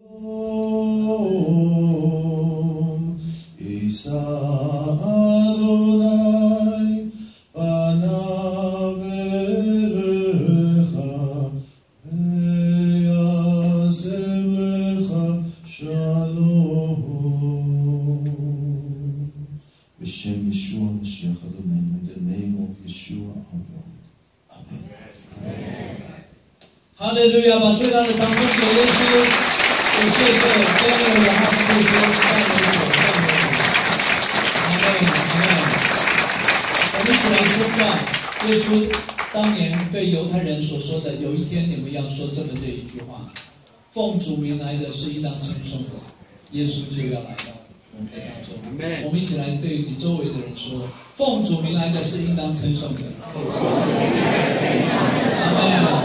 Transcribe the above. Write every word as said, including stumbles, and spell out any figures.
בשם ישוע המשיח אדוננו, in the name of Yeshua our Lord. Amen. Hallelujah! 把最大的掌声给耶稣，也谢谢所有的哈利路亚，阿门，阿门。我们一起来宣告，耶稣当年对犹太人所说的：“有一天你们要说这么的一句话，奉主名来的是应当称颂的，耶稣就要来到我们的当中。”我们一起来对你周围的人说：“奉主名来的是应当称颂的。”阿门。